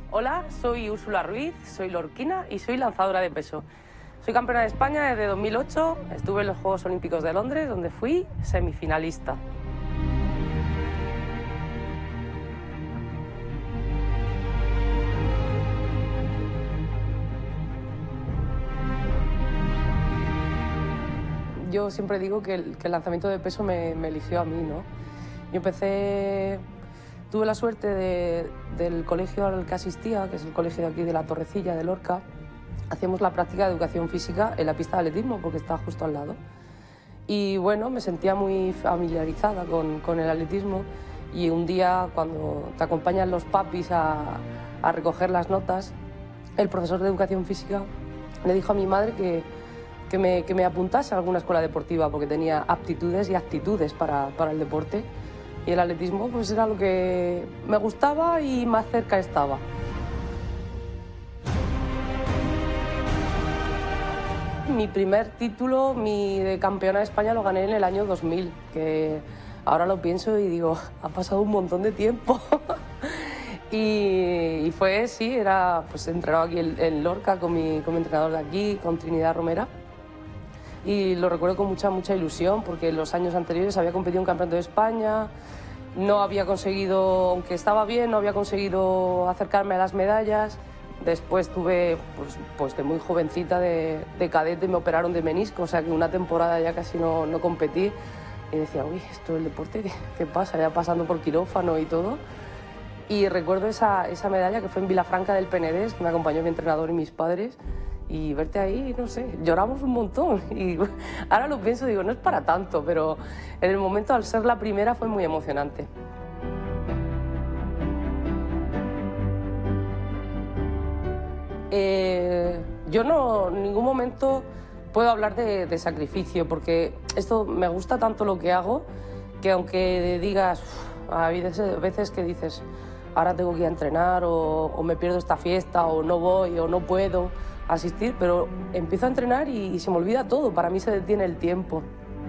Hola, soy Úrsula Ruiz, soy lorquina y soy lanzadora de peso. Soy campeona de España desde 2008, estuve en los Juegos Olímpicos de Londres, donde fui semifinalista. Yo siempre digo que el lanzamiento de peso me eligió a mí, ¿no? Yo tuve la suerte del colegio al que asistía, que es el colegio de aquí de la Torrecilla, de Lorca. Hacíamos la práctica de educación física en la pista de atletismo, porque estaba justo al lado. Y bueno, me sentía muy familiarizada con el atletismo. Y un día, cuando te acompañan los papis a recoger las notas, el profesor de educación física le dijo a mi madre que me apuntase a alguna escuela deportiva, porque tenía aptitudes y actitudes para el deporte. Y el atletismo pues era lo que me gustaba y más cerca estaba. Mi primer título, de campeona de España, lo gané en el año 2000, que ahora lo pienso y digo, ha pasado un montón de tiempo. y fue, sí, pues entrenado aquí en Lorca con mi entrenador de aquí, con Trinidad Romera. Y lo recuerdo con mucha ilusión, porque en los años anteriores había competido en Campeonato de España, no había conseguido, aunque estaba bien, no había conseguido acercarme a las medallas. Después tuve, pues de muy jovencita, de cadete, me operaron de menisco, o sea que una temporada ya casi no competí. Y decía, uy, esto del deporte, ¿qué pasa? Ya pasando por quirófano y todo. Y recuerdo esa medalla que fue en Vilafranca del Penedès, que me acompañó mi entrenador y mis padres. Y verte ahí, no sé, lloramos un montón. Y ahora lo pienso, digo, no es para tanto, pero en el momento, al ser la primera, fue muy emocionante. Yo en ningún momento puedo hablar de sacrificio, porque esto me gusta tanto lo que hago, que aunque digas, hay veces que dices, ahora tengo que ir a entrenar, o me pierdo esta fiesta, o no voy, o no puedo asistir, pero empiezo a entrenar y se me olvida todo, para mí se detiene el tiempo.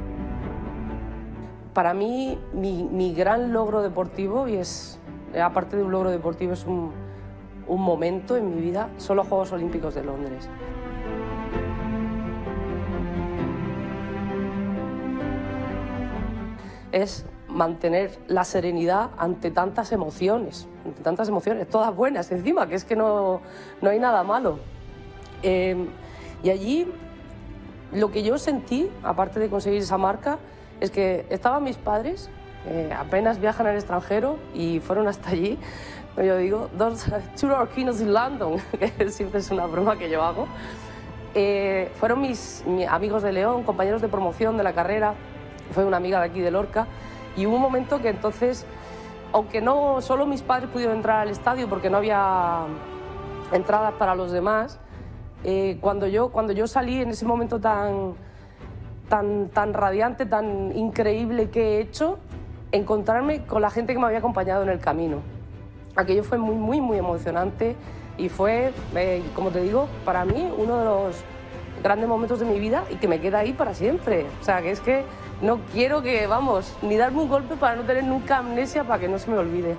Para mí, mi gran logro deportivo, y aparte de un logro deportivo, es un momento en mi vida, son los Juegos Olímpicos de Londres. Es mantener la serenidad ante tantas emociones, todas buenas encima, que es que no hay nada malo. Y allí lo que yo sentí, aparte de conseguir esa marca, es que estaban mis padres, apenas viajan al extranjero y fueron hasta allí. Yo digo, two lorquinos in London, que siempre es una broma que yo hago. Fueron mis amigos de León, compañeros de promoción de la carrera, fue una amiga de aquí de Lorca, y hubo un momento que entonces, aunque no solo mis padres pudieron entrar al estadio porque no había entradas para los demás, cuando yo salí en ese momento tan radiante, tan increíble que he hecho, encontrarme con la gente que me había acompañado en el camino. Aquello fue muy emocionante y fue, como te digo, para mí uno de los grandes momentos de mi vida y que me queda ahí para siempre. O sea, que es que no quiero que, vamos, ni darme un golpe para no tener nunca amnesia, para que no se me olvide.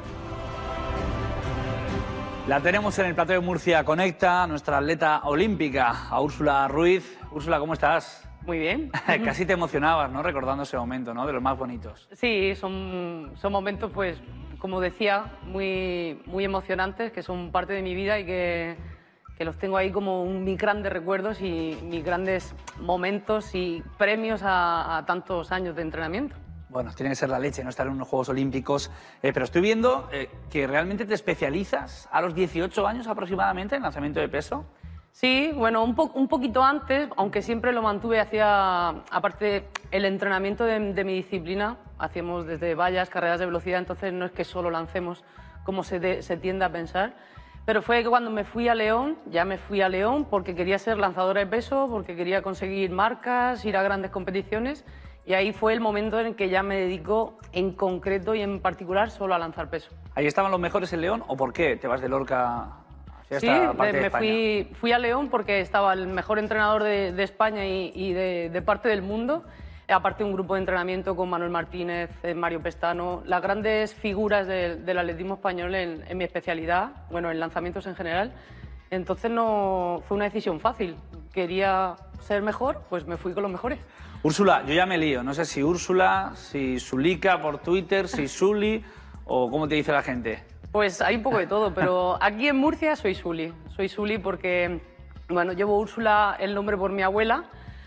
La tenemos en el plató de Murcia Conecta, nuestra atleta olímpica, a Úrsula Ruiz. Úrsula, ¿cómo estás? Muy bien. Casi te emocionabas, ¿no? Recordando ese momento, ¿no? De los más bonitos. Sí, son momentos, pues, como decía, muy emocionantes, que son parte de mi vida y que los tengo ahí como mis grandes recuerdos y mis grandes momentos y premios a tantos años de entrenamiento. Bueno, tiene que ser la leche, no estar en unos Juegos Olímpicos. Pero estoy viendo que realmente te especializas a los 18 años aproximadamente en lanzamiento de peso. Sí, bueno, un poquito antes, aunque siempre lo mantuve aparte el entrenamiento de mi disciplina, hacíamos desde vallas, carreras de velocidad, entonces no es que solo lancemos como se tiende a pensar. Pero fue que cuando me fui a León, ya me fui a León porque quería ser lanzadora de peso, porque quería conseguir marcas, ir a grandes competiciones. Y ahí fue el momento en el que ya me dedico en concreto y en particular solo a lanzar peso. ¿Ahí estaban los mejores en León o por qué te vas de Lorca hacia esta parte de España? Fui a León porque estaba el mejor entrenador de España y de parte del mundo. aparte un grupo de entrenamiento con Manuel Martínez, Mario Pestano, las grandes figuras del atletismo español en mi especialidad, bueno, en lanzamientos en general. Entonces no fue una decisión fácil. Quería ser mejor, pues me fui con los mejores. Úrsula, yo ya me lío. No sé si Úrsula, si Zulika por Twitter, si Zuli o cómo te dice la gente. Pues hay un poco de todo, pero aquí en Murcia soy Zuli. Soy Zuli porque, bueno, llevo Úrsula el nombre por mi abuela.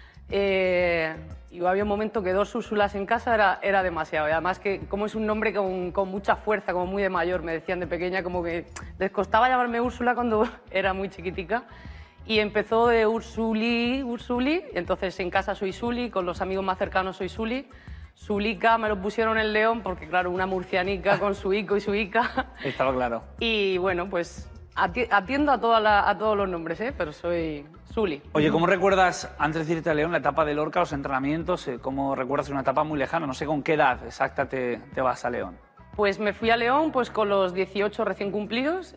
Y había un momento que 2 Úrsulas en casa era demasiado. Y además que como es un nombre con mucha fuerza, como muy de mayor, me decían de pequeña, como que les costaba llamarme Úrsula cuando era muy chiquitica. Y empezó de Ursuli, y entonces en casa soy Zuli, con los amigos más cercanos soy Zuli. Zulika me lo pusieron en León porque, claro, una murcianica con su ico y su ica. Estaba claro. Y bueno, pues atiendo a todos los nombres, pero soy Zuli. Oye, ¿cómo recuerdas, antes de irte a León, la etapa de Lorca, los entrenamientos? ¿Cómo recuerdas una etapa muy lejana? No sé con qué edad exacta te vas a León. Pues me fui a León pues con los 18 recién cumplidos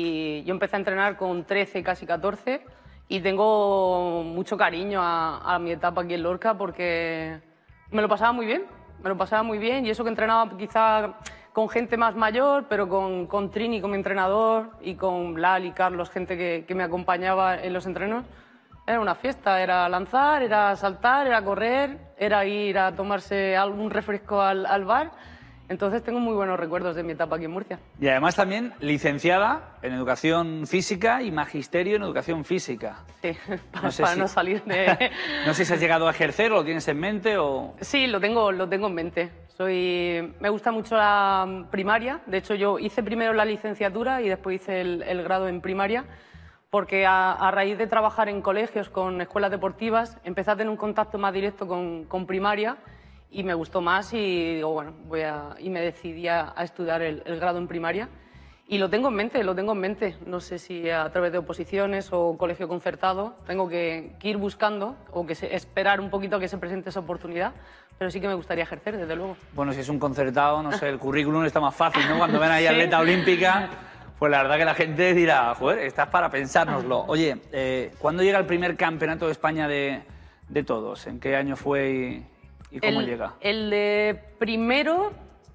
y yo empecé a entrenar con 13, casi 14 y tengo mucho cariño a mi etapa aquí en Lorca porque me lo pasaba muy bien y eso que entrenaba quizá con gente más mayor, pero con Trini como entrenador y con Lali, Carlos, gente que me acompañaba en los entrenos, era una fiesta, era lanzar, era saltar, era correr, era ir a tomarse algún refresco al bar. Entonces tengo muy buenos recuerdos de mi etapa aquí en Murcia. Y además también licenciada en Educación Física y Magisterio en Educación Física. Sí, para no salir de... No sé si has llegado a ejercer o lo tienes en mente o... Sí, lo tengo en mente. Me gusta mucho la primaria. De hecho, yo hice primero la licenciatura y después hice el grado en primaria, porque a raíz de trabajar en colegios con escuelas deportivas, empecé a tener un contacto más directo con primaria y me gustó más y digo, bueno, y me decidí a estudiar el grado en primaria. Y lo tengo en mente. No sé si a través de oposiciones o colegio concertado tengo que ir buscando o esperar un poquito a que se presente esa oportunidad, pero sí que me gustaría ejercer, desde luego. Bueno, si es un concertado, no sé, el currículum está más fácil, ¿no? Cuando ven ahí atleta olímpica, pues la verdad que la gente dirá, joder, estás para pensárnoslo. Oye, ¿cuándo llega el primer campeonato de España de todos? ¿En qué año fue y cómo llega? El de primero...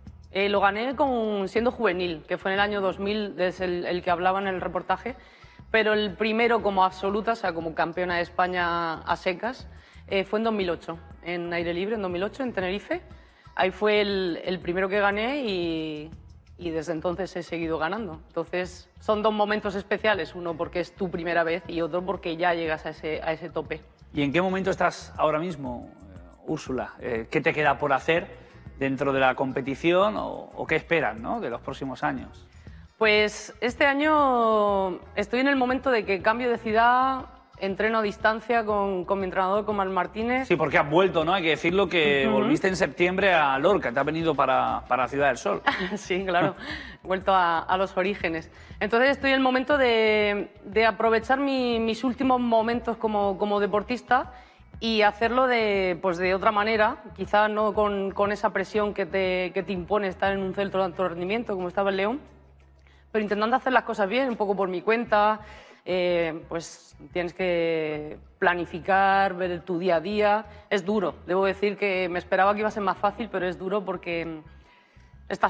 lo gané siendo juvenil, que fue en el año 2000, es el que hablaba en el reportaje, pero el primero como absoluta, o sea, como campeona de España a secas, fue en 2008, en aire libre, en 2008, en Tenerife. Ahí fue el primero que gané y desde entonces he seguido ganando. Entonces, son 2 momentos especiales, uno porque es tu primera vez y otro porque ya llegas a ese tope. ¿Y en qué momento estás ahora mismo, Úrsula? ¿Qué te queda por hacer dentro de la competición o qué esperan, ¿no?, de los próximos años? Pues este año estoy en el momento de que cambio de ciudad, entreno a distancia con mi entrenador, con Manuel Martínez. Sí, porque has vuelto, ¿no? Hay que decirlo que volviste en septiembre a Lorca, te has venido para Ciudad del Sol. Sí, claro, he vuelto a los orígenes. Entonces estoy en el momento de aprovechar mis últimos momentos como deportista y hacerlo de otra manera, quizá no con esa presión que te impone estar en un centro de alto rendimiento como estaba en León, pero intentando hacer las cosas bien, un poco por mi cuenta. Pues tienes que planificar, ver tu día a día. Es duro, debo decir que me esperaba que iba a ser más fácil, pero es duro porque estás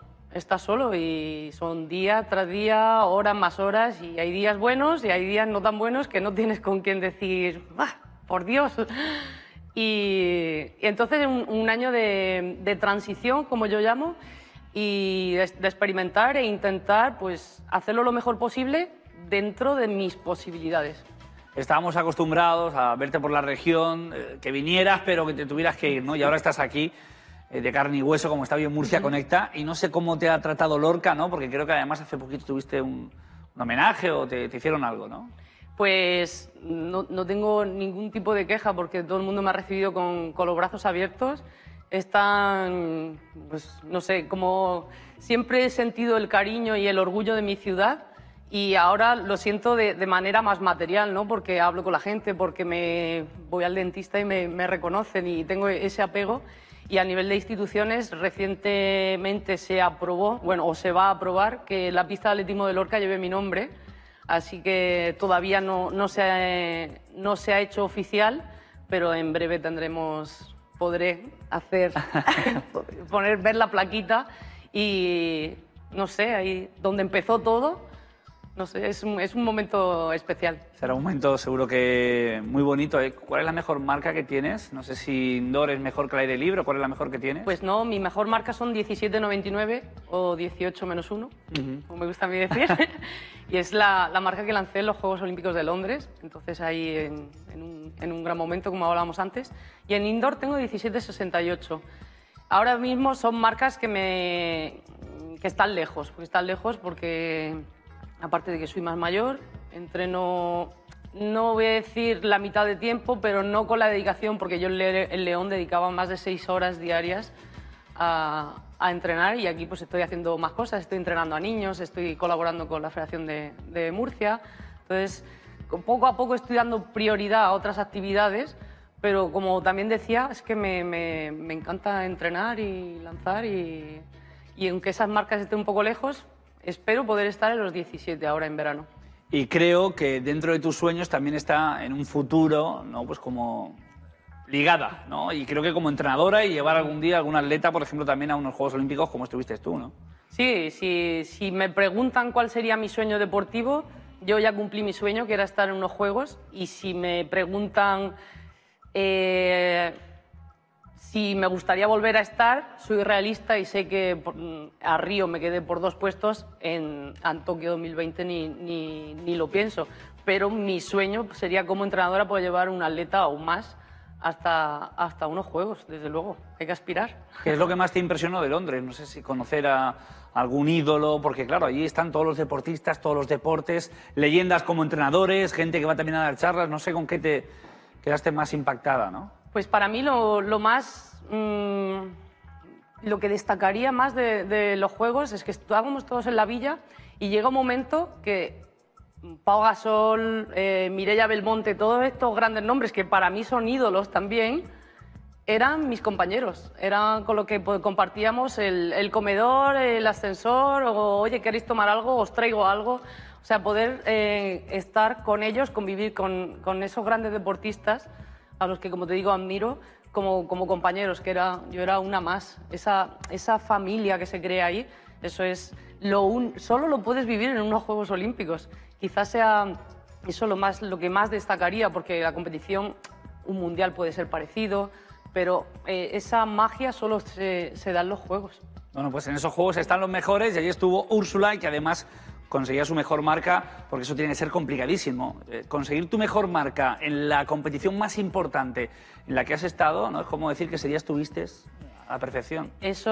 solo y son día tras día, horas más horas, y hay días buenos y hay días no tan buenos que no tienes con quién decir ¡ah, por Dios! Y entonces un año de transición, como yo llamo, y de experimentar e intentar pues hacerlo lo mejor posible dentro de mis posibilidades. Estábamos acostumbrados a verte por la región, que vinieras pero que te tuvieras que ir, ¿no? Y ahora estás aquí de carne y hueso, como está bien Murcia Conecta, y no sé cómo te ha tratado Lorca, ¿no? Porque creo que además hace poquito tuviste un homenaje o te hicieron algo, ¿no? Pues no tengo ningún tipo de queja porque todo el mundo me ha recibido con los brazos abiertos. Están, pues no sé, como siempre he sentido el cariño y el orgullo de mi ciudad y ahora lo siento de manera más material, ¿no? Porque hablo con la gente, porque voy al dentista y me reconocen y tengo ese apego. Y a nivel de instituciones, recientemente se aprobó, bueno, o se va a aprobar que la pista de atletismo de Lorca lleve mi nombre. Así que todavía no se ha hecho oficial, pero en breve tendremos podré hacer, ver la plaquita y, no sé, ahí donde empezó todo, no sé, es un momento especial. Será un momento seguro que muy bonito. ¿Cuál es la mejor marca que tienes? No sé si indoor es mejor que el aire libre, ¿cuál es la mejor que tienes? Pues no, mi mejor marca son 17,99 o 18-1, como me gusta a mí decir. Y es la marca que lancé en los Juegos Olímpicos de Londres, entonces ahí en un gran momento, como hablábamos antes. Y en indoor tengo 17,68. Ahora mismo son marcas que están lejos, porque aparte de que soy más mayor, entreno, no voy a decir la mitad de tiempo, pero no con la dedicación, porque yo en León dedicaba más de 6 horas diarias a entrenar y aquí pues estoy haciendo más cosas, estoy entrenando a niños, estoy colaborando con la Federación de Murcia, entonces poco a poco estoy dando prioridad a otras actividades, pero como también decía, es que me encanta entrenar y lanzar y aunque esas marcas estén un poco lejos, espero poder estar en los 17 ahora en verano. Y creo que dentro de tus sueños también está en un futuro, ¿no? Pues como ligada, ¿no? Y creo que como entrenadora y llevar algún día a algún atleta, por ejemplo, también a unos Juegos Olímpicos como estuviste tú, ¿no? Sí, si me preguntan cuál sería mi sueño deportivo, yo ya cumplí mi sueño, que era estar en unos Juegos, y si me preguntan si me gustaría volver a estar, soy realista y sé que a Río me quedé por 2 puestos, en Tokio 2020 ni lo pienso. Pero mi sueño sería como entrenadora poder llevar un atleta aún más hasta unos Juegos, desde luego. Hay que aspirar. ¿Qué es lo que más te impresionó de Londres? No sé si conocer a algún ídolo, porque claro, allí están todos los deportistas, todos los deportes, leyendas como entrenadores, gente que va también a dar charlas. No sé con qué te quedaste más impactada, ¿no? Pues para mí lo más, lo que destacaría más de los Juegos es que estábamos todos en la villa y llega un momento que Pau Gasol, Mireia Belmonte, todos estos grandes nombres que para mí son ídolos también, eran mis compañeros, eran con lo que compartíamos el comedor, el ascensor, o oye, ¿queréis tomar algo? Os traigo algo. O sea, poder estar con ellos, convivir con esos grandes deportistas a los que, como te digo, admiro como compañeros, que yo era una más. Esa familia que se crea ahí, eso es solo lo puedes vivir en unos Juegos Olímpicos. Quizás sea eso lo que más destacaría, porque la competición, un mundial puede ser parecido, pero esa magia solo se da en los Juegos. Bueno, pues en esos Juegos están los mejores y allí estuvo Úrsula, y que además conseguía su mejor marca, porque eso tiene que ser complicadísimo. Conseguir tu mejor marca en la competición más importante en la que has estado, ¿no? Es como decir que ese día estuviste a la perfección.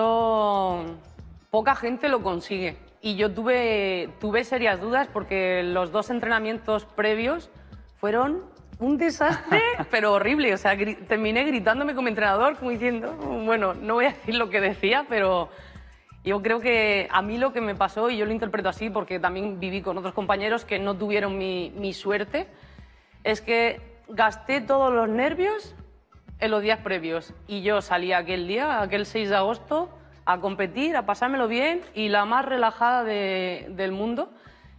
Eso poca gente lo consigue. Y yo tuve serias dudas porque los 2 entrenamientos previos fueron un desastre, pero horrible. O sea, terminé gritándome con mi entrenador, como diciendo, bueno, no voy a decir lo que decía, pero yo creo que a mí lo que me pasó, y yo lo interpreto así porque también viví con otros compañeros que no tuvieron mi suerte, es que gasté todos los nervios en los días previos. Y yo salí aquel día, aquel 6 de agosto, a competir, a pasármelo bien y la más relajada del mundo.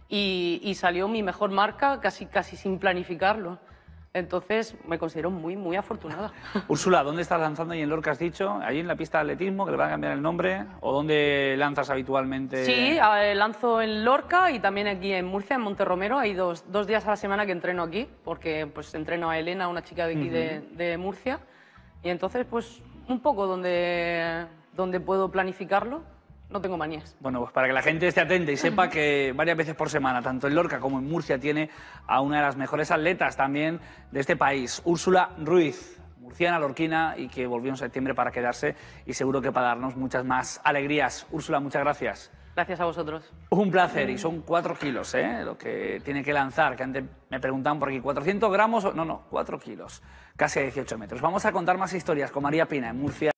Y salió mi mejor marca casi sin planificarlo. Entonces me considero muy, muy afortunada. Úrsula, ¿dónde estás lanzando? ¿Y en Lorca has dicho? ¿Allí en la pista de atletismo, que le van a cambiar el nombre? ¿O dónde lanzas habitualmente? Sí, lanzo en Lorca y también aquí en Murcia, en Monterromero. Hay dos días a la semana que entreno aquí, porque pues entreno a Elena, una chica de aquí de Murcia. Y entonces, pues un poco donde puedo planificarlo. No tengo manías. Bueno, pues para que la gente esté atenta y sepa que varias veces por semana, tanto en Lorca como en Murcia, tiene a una de las mejores atletas también de este país, Úrsula Ruiz, murciana, lorquina, y que volvió en septiembre para quedarse y seguro que para darnos muchas más alegrías. Úrsula, muchas gracias. Gracias a vosotros. Un placer, y son 4 kilos, lo que tiene que lanzar, que antes me preguntaban por aquí, ¿400 gramos? No, 4 kilos, casi a 18 metros. Vamos a contar más historias con María Pina en Murcia.